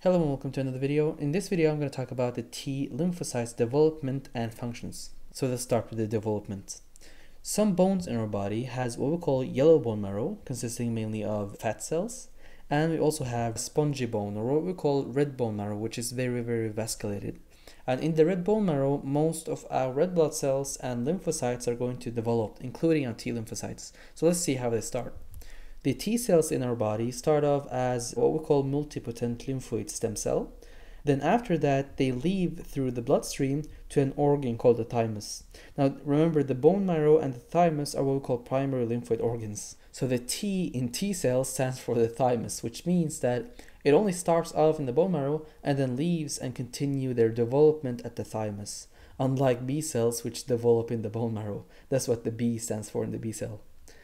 Hello and welcome to another video. In this video I'm going to talk about the T lymphocytes development and functions. So let's start with the development. Some bones in our body has what we call yellow bone marrow, consisting mainly of fat cells, and we also have spongy bone, or what we call red bone marrow, which is very vasculated. And in the red bone marrow, most of our red blood cells and lymphocytes are going to develop, including our T lymphocytes. So let's see how they start. The T cells in our body start off as what we call multipotent lymphoid stem cell. Then after that, they leave through the bloodstream to an organ called the thymus. Now remember, the bone marrow and the thymus are what we call primary lymphoid organs. So the T in T cells stands for the thymus, which means that it only starts off in the bone marrow and then leaves and continue their development at the thymus. Unlike B cells, which develop in the bone marrow. That's what the B stands for in the B cell.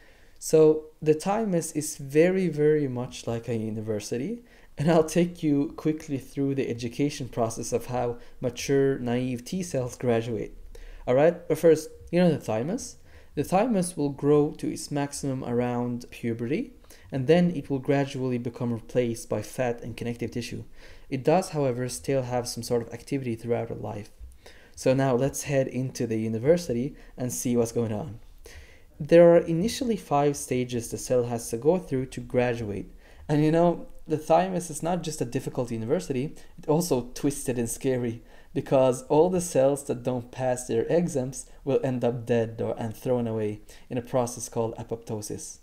So the thymus is very much like a university, and I'll take you quickly through the education process of how mature, naive T cells graduate. Alright, but first, you know the thymus? The thymus will grow to its maximum around puberty, and then it will gradually become replaced by fat and connective tissue. It does, however, still have some sort of activity throughout its life. So now let's head into the university and see what's going on. There are initially 5 stages the cell has to go through to graduate. And you know, the thymus is not just a difficult university, it's also twisted and scary, because all the cells that don't pass their exams will end up dead and thrown away in a process called apoptosis.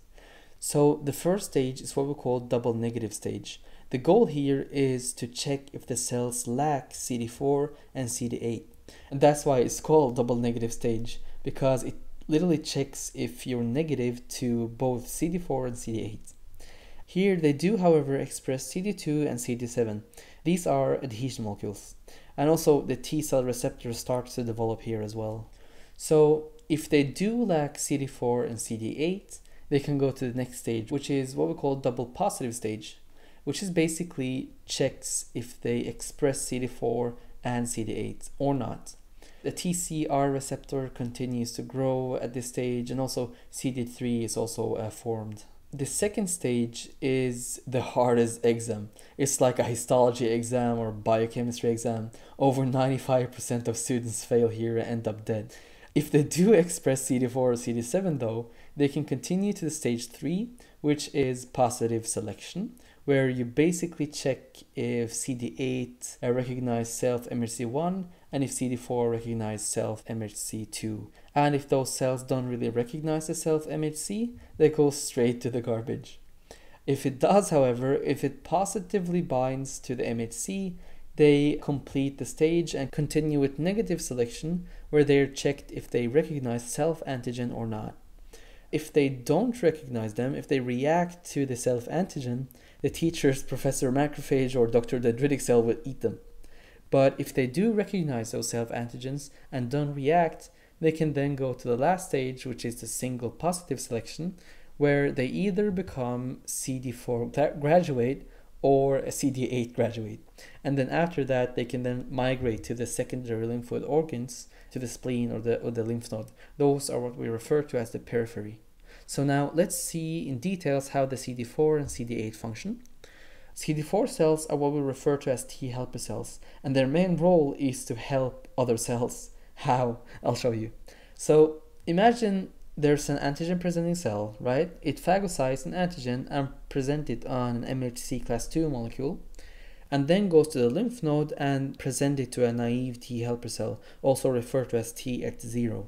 So the first stage is what we call double negative stage. The goal here is to check if the cells lack CD4 and CD8. And that's why it's called double negative stage, because it literally checks if you're negative to both CD4 and CD8. Here they do, however, express CD2 and CD7. These are adhesion molecules. And also the T cell receptor starts to develop here as well. So if they do lack CD4 and CD8, they can go to the next stage, which is what we call double positive stage, which is basically checks if they express CD4 and CD8 or not. The TCR receptor continues to grow at this stage, and also CD3 is also formed. The second stage is the hardest exam. It's like a histology exam or biochemistry exam. Over 95% of students fail here and end up dead. If they do express CD4 or CD7 though, they can continue to the stage 3, which is positive selection, where you basically check if CD8 recognize self-MHC1 and if CD4 recognize self-MHC2. And if those cells don't really recognize the self-MHC, they go straight to the garbage. If it does, however, if it positively binds to the MHC, they complete the stage and continue with negative selection, where they're checked if they recognize self-antigen or not. If they don't recognize them, if they react to the self-antigen, the teacher's Professor Macrophage or Dr. Dendritic cell will eat them. But if they do recognize those self-antigens and don't react, they can then go to the last stage, which is the single positive selection, where they either become CD4 graduate or a CD8 graduate. And then after that, they can then migrate to the secondary lymphoid organs, to the spleen or the lymph node. Those are what we refer to as the periphery. So now let's see in details how the CD4 and CD8 function. CD4 cells are what we refer to as T helper cells, and their main role is to help other cells. How? I'll show you. So imagine there's an antigen presenting cell, right? It phagocytes an antigen and presents it on an MHC class 2 molecule, and then goes to the lymph node and present it to a naive T helper cell, also referred to as Th0.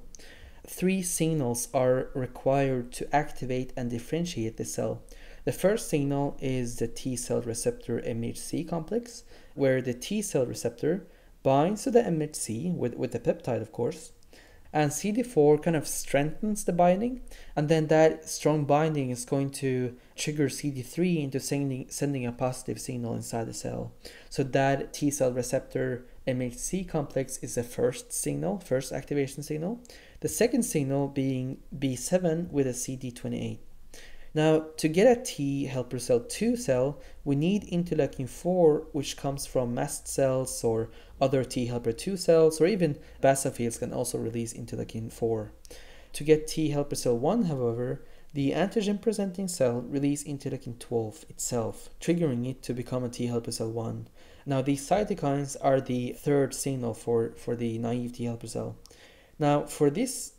3 signals are required to activate and differentiate the cell. The first signal is the T cell receptor MHC complex, where the T cell receptor binds to the MHC with the peptide, of course, and CD4 kind of strengthens the binding, and then that strong binding is going to trigger CD3 into sending a positive signal inside the cell. So that T cell receptor MHC complex is the first activation signal. The second signal being B7 with a CD28. Now, to get a T helper cell 2 cell, we need interleukin 4, which comes from mast cells or other T helper 2 cells, or even basophils can also release interleukin 4. To get T helper cell 1, however, the antigen-presenting cell releases interleukin-12 itself, triggering it to become a T helper cell 1. Now, these cytokines are the third signal for the naive T helper cell. Now, for this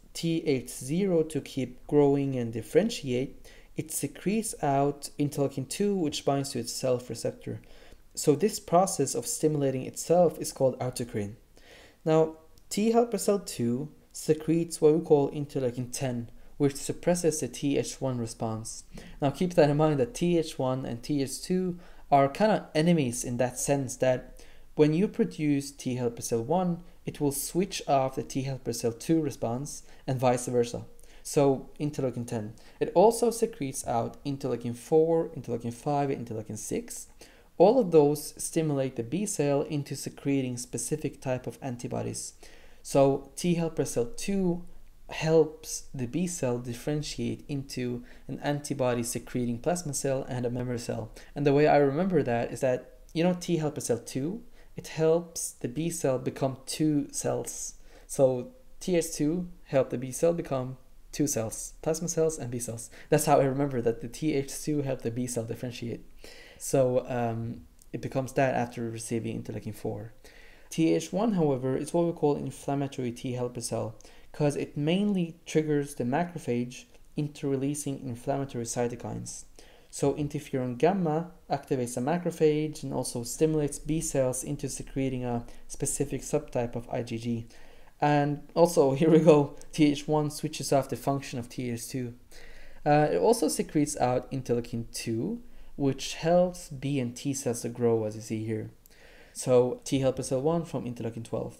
Th0 to keep growing and differentiate, it secretes out interleukin-2, which binds to its self receptor. So this process of stimulating itself is called autocrine. Now, T helper cell 2 secretes what we call interleukin-10, which suppresses the Th1 response. Now, keep that in mind that Th1 and Th2 are kind of enemies in that sense that when you produce T helper cell 1, it will switch off the T helper cell 2 response and vice versa. So interleukin-10. It also secretes out interleukin-4, interleukin-5, and interleukin-6. All of those stimulate the B cell into secreting specific type of antibodies. So T helper cell 2 helps the B cell differentiate into an antibody secreting plasma cell and a memory cell. And the way I remember that is that, T helper cell 2, it helps the B cell become 2 cells. So Th2 help the B cell become 2 cells, plasma cells and B cells. That's how I remember that the Th2 help the B cell differentiate. So it becomes that after receiving interleukin-4. Th1, however, is what we call inflammatory T helper cell because it mainly triggers the macrophage into releasing inflammatory cytokines. So interferon gamma activates the macrophage and also stimulates B cells into secreting a specific subtype of IgG. And also, here we go, Th1 switches off the function of Th2. It also secretes out interleukin-2, which helps B and T cells to grow, as you see here. So T helper cell 1 from interleukin-12.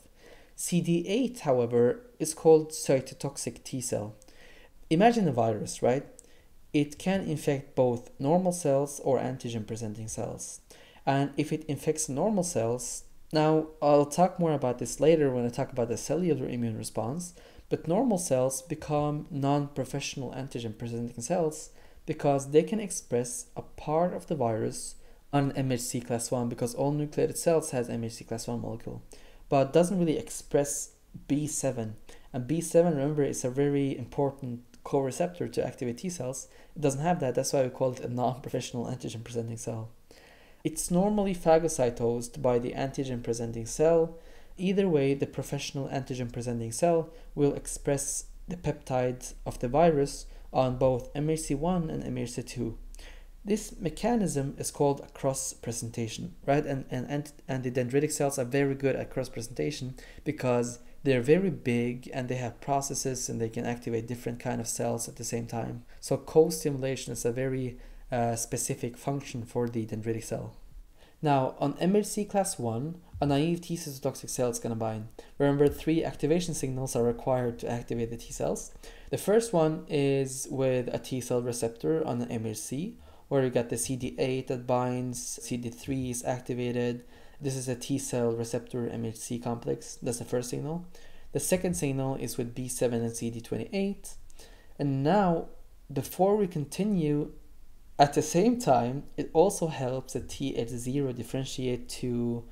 CD8, however, is called cytotoxic T cell. Imagine a virus, right? It can infect both normal cells or antigen-presenting cells. And if it infects normal cells, now I'll talk more about this later when I talk about the cellular immune response, but normal cells become non-professional antigen-presenting cells because they can express a part of the virus on MHC class 1 because all nucleated cells has MHC class 1 molecule, but doesn't really express B7. And B7, remember, is a very important co-receptor to activate T cells. It doesn't have that, that's why we call it a non-professional antigen-presenting cell. It's normally phagocytosed by the antigen-presenting cell. Either way, the professional antigen-presenting cell will express the peptides of the virus on both MHC1 and MHC2. This mechanism is called a cross-presentation, right? And the dendritic cells are very good at cross-presentation because they're very big and they have processes and they can activate different kind of cells at the same time. So co-stimulation is a very specific function for the dendritic cell. Now, on MHC class 1, a naive T cytotoxic cell is going to bind. Remember, 3 activation signals are required to activate the T cells. The first one is with a T cell receptor on an MHC, where you got the CD8 that binds, CD3 is activated. This is a T cell receptor MHC complex. That's the first signal. The second signal is with B7 and CD28. And now, before we continue, at the same time, it also helps the Th0 differentiate to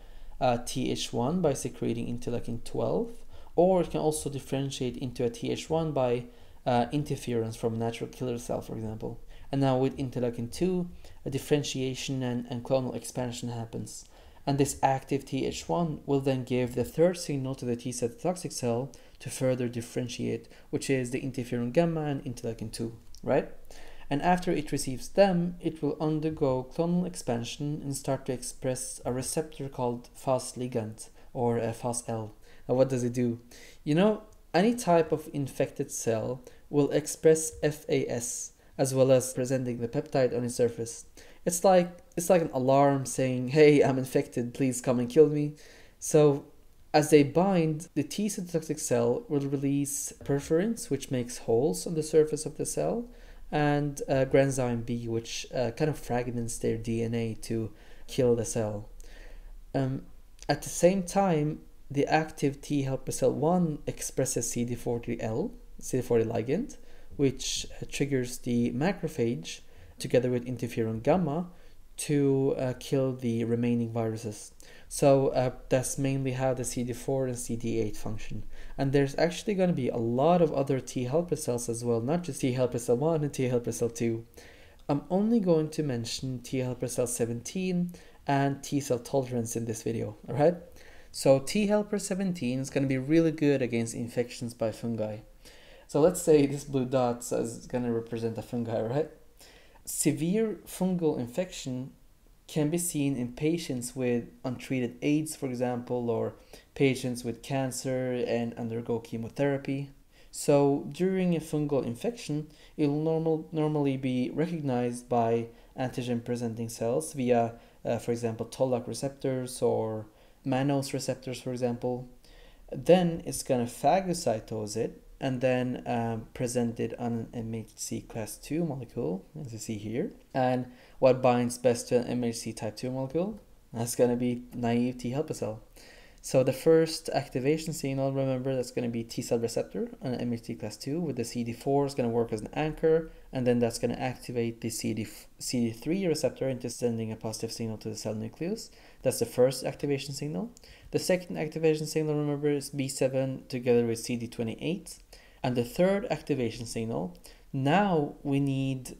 Th1 by secreting interleukin-12, or it can also differentiate into a Th1 by interference from a natural killer cell, for example. And now with interleukin-2, a differentiation and clonal expansion happens. And this active Th1 will then give the third signal to the T cytotoxic cell to further differentiate, which is the interferon gamma and interleukin-2, right? And after it receives them, it will undergo clonal expansion and start to express a receptor called Fas ligand, or Fas-L. Now what does it do? Any type of infected cell will express FAS, as well as presenting the peptide on its surface. It's like an alarm saying, hey, I'm infected, please come and kill me. So as they bind, the T cytotoxic cell will release perforins, which makes holes on the surface of the cell, and granzyme B, which kind of fragments their DNA to kill the cell. At the same time, the active T helper cell 1 expresses CD40L, CD40 ligand, which triggers the macrophage together with interferon gamma to kill the remaining viruses. So that's mainly how the CD4 and CD8 function. And there's actually going to be a lot of other T helper cells as well, not just T helper cell 1 and T helper cell 2. I'm only going to mention T helper cell 17 and T cell tolerance in this video, alright? So T helper 17 is going to be really good against infections by fungi. So let's say this blue dot is going to represent a fungi, right? Severe fungal infection can be seen in patients with untreated AIDS, for example, or patients with cancer and undergo chemotherapy. So during a fungal infection, it will normally be recognized by antigen-presenting cells via, for example, toll-like receptors or mannose receptors, for example. Then it's going to phagocytose it and then present it on an MHC class 2 molecule, as you see here. And what binds best to an MHC type 2 molecule? That's going to be naive T helper cell. So the first activation signal, remember, that's going to be T cell receptor on an MHC class 2 with the CD4 is going to work as an anchor, and then that's going to activate the CD3 receptor into sending a positive signal to the cell nucleus. That's the first activation signal. The second activation signal, remember, is B7 together with CD28. And the third activation signal, now we need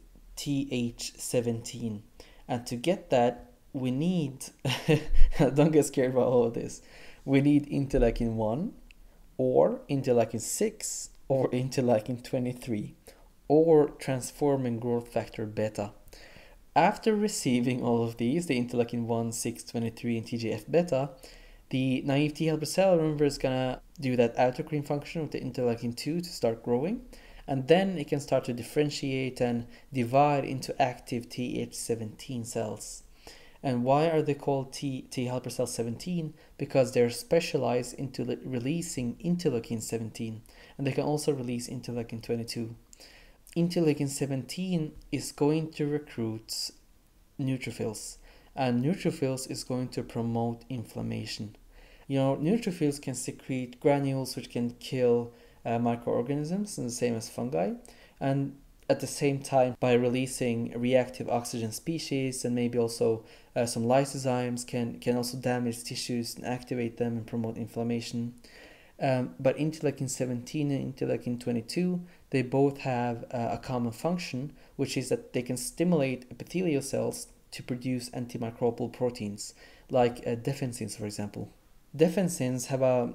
Th17. And to get that, we need, don't get scared about all of this, we need interleukin 1 or interleukin 6 or interleukin 23 or transforming growth factor beta. After receiving all of these, the interleukin 1, 6, 23 and TGF-beta, the naive T helper cell, remember, is going to do that autocrine function with the interleukin 2 to start growing. And then it can start to differentiate and divide into active Th17 cells. And why are they called T helper cell 17? Because they're specialized into releasing interleukin 17. And they can also release interleukin 22. Interleukin 17 is going to recruit neutrophils. And neutrophils is going to promote inflammation. You know, neutrophils can secrete granules which can kill microorganisms, and the same as fungi. And at the same time, by releasing reactive oxygen species and maybe also some lysozymes can also damage tissues and activate them and promote inflammation. But interleukin 17 and interleukin 22, they both have a common function, which is that they can stimulate epithelial cells to produce antimicrobial proteins, like defensins, for example. Defensins have an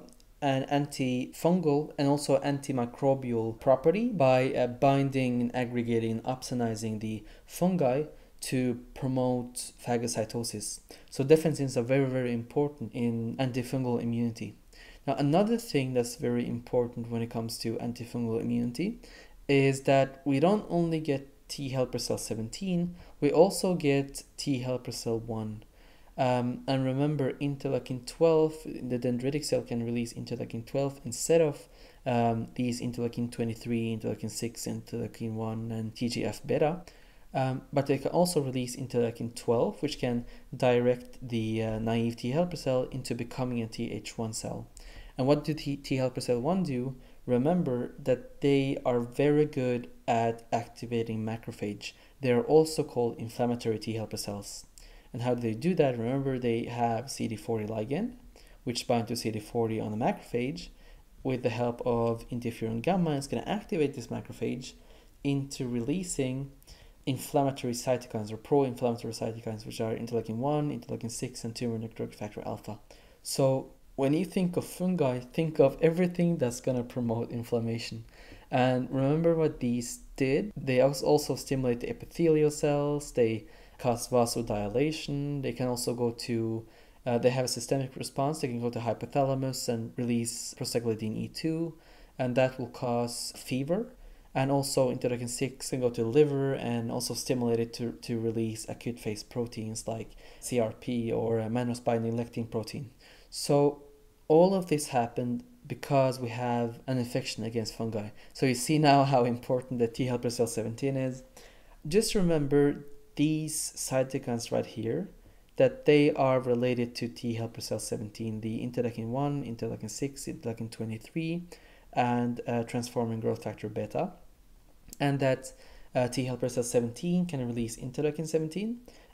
antifungal and also antimicrobial property by binding and aggregating and opsonizing the fungi to promote phagocytosis. So defensins are very, very important in antifungal immunity. Now, another thing that's very important when it comes to antifungal immunity is that we don't only get T helper cell 17, we also get T helper cell 1. And remember, interleukin 12, the dendritic cell can release interleukin 12 instead of these interleukin 23, interleukin 6, interleukin 1, and TGF-beta. But they can also release interleukin 12, which can direct the naive T helper cell into becoming a Th1 cell. And what do T helper cell 1 do? Remember that they are very good at activating macrophage. They are also called inflammatory T helper cells. And how do they do that? Remember, they have CD40 ligand, which bind to CD40 on the macrophage. With the help of interferon gamma, it's going to activate this macrophage into releasing inflammatory cytokines or pro-inflammatory cytokines, which are interleukin 1, interleukin 6, and tumor necrotic factor alpha. So when you think of fungi, think of everything that's going to promote inflammation. And remember what these did? They also stimulate the epithelial cells, they cause vasodilation, they can also go to, they have a systemic response, they can go to hypothalamus and release prostaglandin E2, and that will cause fever. And also interleukin 6 can go to the liver and also stimulate it to release acute phase proteins like CRP or mannose binding lectin protein. So all of this happened because we have an infection against fungi. So you see now how important the T helper cell 17 is. Just remember these cytokines right here, that they are related to T helper cell 17, the interleukin 1, interleukin 6, interleukin 23, and transforming growth factor beta. And that T helper cell 17 can release interleukin 17,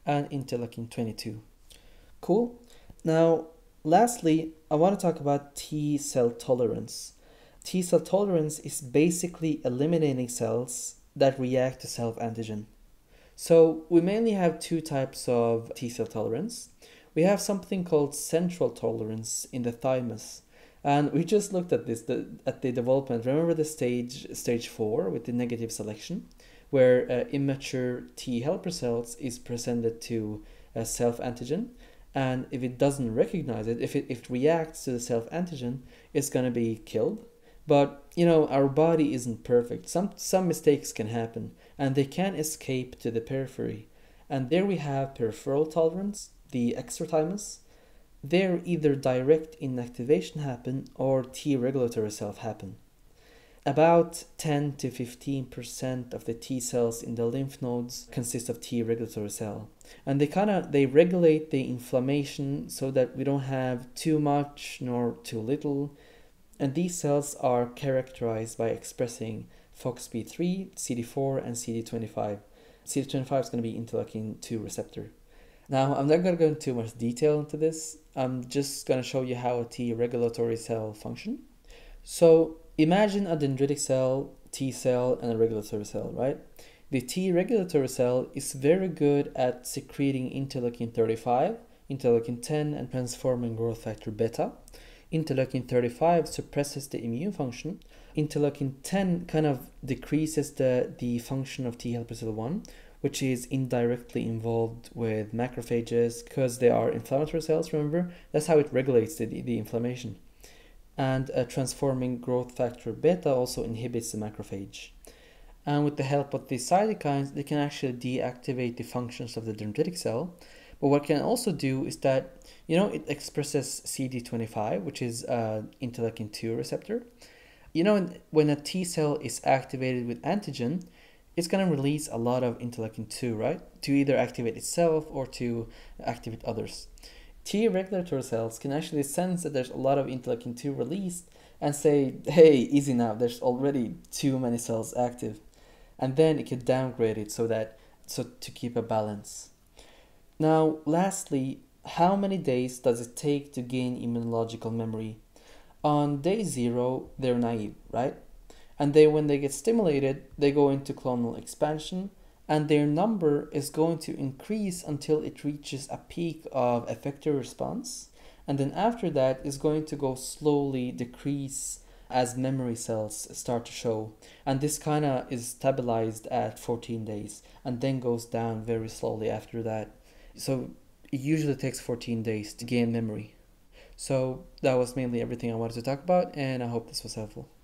and interleukin 22. Cool. Now, lastly, I want to talk about T cell tolerance. T cell tolerance is basically eliminating cells that react to self-antigen. So we mainly have two types of T cell tolerance. We have something called central tolerance in the thymus. And we just looked at this, at the development. Remember the stage 4 with the negative selection, where immature T helper cells is presented to a self-antigen. And if it doesn't recognize it, if it reacts to the self-antigen, it's going to be killed. But, our body isn't perfect. Some mistakes can happen, and they can escape to the periphery. And there we have peripheral tolerance, the extrathymus. There either direct inactivation happen or T regulatory cell happen. About 10 to 15% of the T cells in the lymph nodes consist of T regulatory cell. And they regulate the inflammation so that we don't have too much nor too little. And these cells are characterized by expressing FOXP3, CD4, and CD25. CD25 is going to be interleukin 2 receptor. Now, I'm not going to go into too much detail into this. I'm just going to show you how a T regulatory cell function. So imagine a dendritic cell, T cell, and a regulatory cell, right? The T regulatory cell is very good at secreting interleukin 35, interleukin 10, and transforming growth factor beta. Interleukin 35 suppresses the immune function. Interleukin 10 kind of decreases the function of T helper cell 1, which is indirectly involved with macrophages because they are inflammatory cells, remember? That's how it regulates the inflammation. And transforming growth factor beta also inhibits the macrophage. And with the help of these cytokines, they can actually deactivate the functions of the dendritic cell. But what it can also do is that, it expresses CD25, which is interleukin 2 receptor. When a T cell is activated with antigen, it's going to release a lot of interleukin 2, right? To either activate itself or to activate others. T regulatory cells can actually sense that there's a lot of interleukin 2 released and say, hey, easy now, there's already too many cells active. And then it can downgrade it so to keep a balance. Now, lastly, how many days does it take to gain immunological memory? On day 0, they're naive, right? And when they get stimulated, they go into clonal expansion, and their number is going to increase until it reaches a peak of effector response. And then after that, it's going to go slowly decrease as memory cells start to show. And this kind of is stabilized at 14 days and then goes down very slowly after that. So it usually takes 14 days to gain memory. So that was mainly everything I wanted to talk about, and I hope this was helpful.